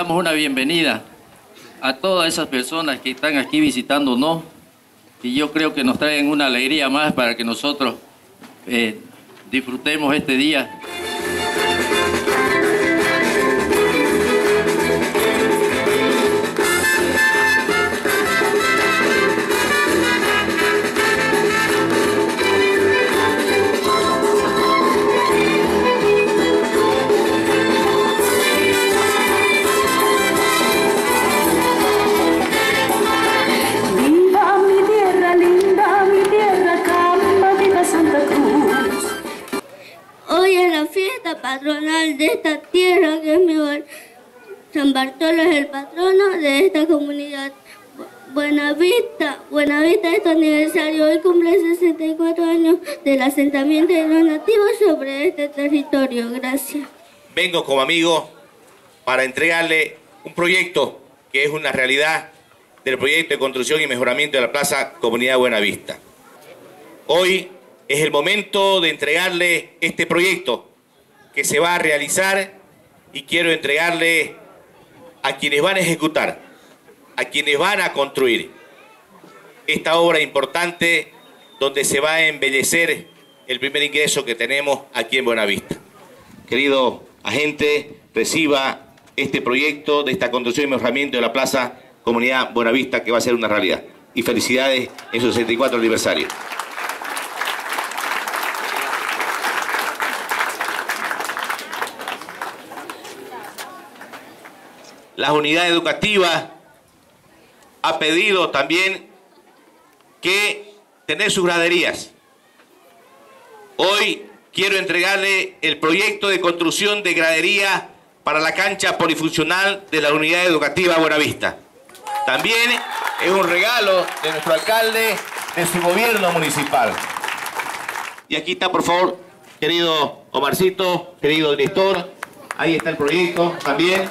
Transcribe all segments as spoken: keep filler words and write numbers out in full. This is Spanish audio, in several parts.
damos una bienvenida a todas esas personas que están aquí visitándonos y yo creo que nos traen una alegría más para que nosotros eh, disfrutemos este día. Patronal de esta tierra que es mi hogar. San Bartolo es el patrono de esta comunidad. Buenavista, Buenavista es tu aniversario. Hoy cumple sesenta y cuatro años del asentamiento de los nativos sobre este territorio. Gracias. Vengo como amigo para entregarle un proyecto que es una realidad del proyecto de construcción y mejoramiento de la Plaza Comunidad Buenavista. Hoy es el momento de entregarle este proyecto que se va a realizar y quiero entregarle a quienes van a ejecutar, a quienes van a construir esta obra importante donde se va a embellecer el primer ingreso que tenemos aquí en Buenavista. Querido agente, reciba este proyecto de esta construcción y mejoramiento de la Plaza Comunidad Buenavista que va a ser una realidad. Y felicidades en su sesenta y cuatro aniversario. Las unidades educativas ha pedido también que tener sus graderías. Hoy quiero entregarle el proyecto de construcción de gradería para la cancha polifuncional de la unidad educativa Buenavista. También es un regalo de nuestro alcalde, de su gobierno municipal. Y aquí está, por favor, querido Omarcito, querido director, ahí está el proyecto también.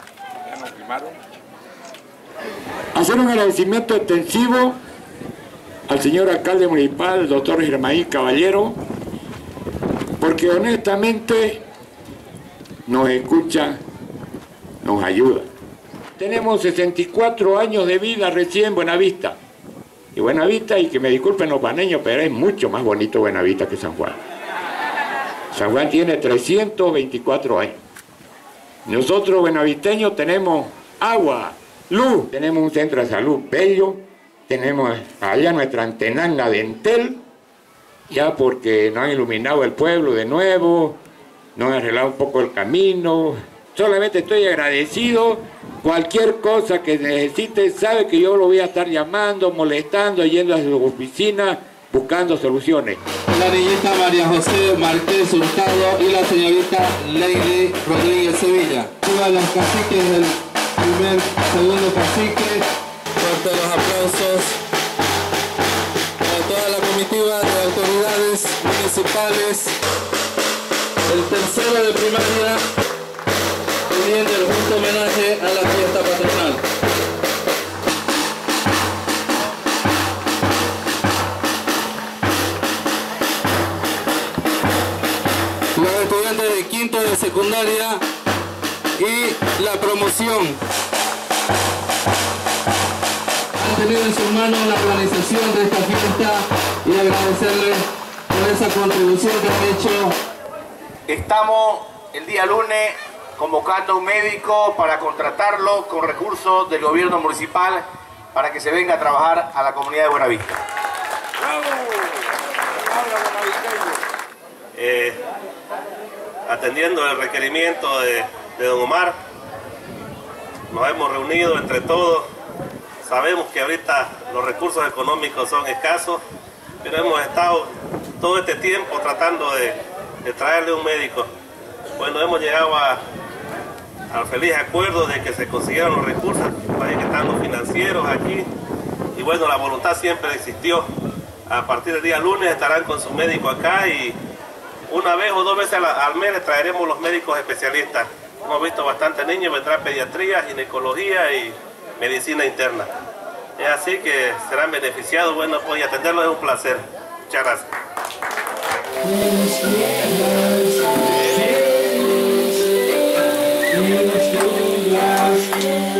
Hacer un agradecimiento extensivo al señor alcalde municipal, el doctor Germain Caballero, porque honestamente nos escucha, nos ayuda. Tenemos sesenta y cuatro años de vida recién en Buenavista. Y Buenavista, y que me disculpen los paneños, pero es mucho más bonito Buenavista que San Juan. San Juan tiene trescientos veinticuatro años. Nosotros buenavisteños tenemos agua, luz, tenemos un centro de salud bello, tenemos allá nuestra antenanga de Entel, ya porque nos han iluminado el pueblo de nuevo, nos han arreglado un poco el camino. Solamente estoy agradecido. Cualquier cosa que necesite, sabe que yo lo voy a estar llamando, molestando, yendo a su oficina, buscando soluciones. La niñita María José Marqués Hurtado y la señorita Leire Rodríguez Sevilla. Todos los caciques del primer, segundo cacique. Fuerte los aplausos a toda la comitiva de autoridades municipales. El tercero de primaria, pidiendo el justo homenaje a la fiesta patronal. Los estudiantes de quinto de secundaria y la promoción han tenido en sus manos la organización de esta fiesta y agradecerles por esa contribución que han hecho. Estamos el día lunes convocando a un médico para contratarlo con recursos del gobierno municipal para que se venga a trabajar a la comunidad de Buenavista. Eh, atendiendo el requerimiento de, de don Omar, nos hemos reunido entre todos. Sabemos que ahorita los recursos económicos son escasos, pero hemos estado todo este tiempo tratando de, de traerle un médico. Bueno, hemos llegado a, al feliz acuerdo de que se consiguieron los recursos, ahí que están los financieros aquí, y bueno, la voluntad siempre existió. A partir del día lunes estarán con su médico acá y una vez o dos veces al, al mes les traeremos los médicos especialistas. Hemos visto bastantes niños, vendrá pediatría, ginecología y medicina interna. Es así que serán beneficiados. Bueno, pues y atenderlos es un placer. Muchas gracias. Thank you.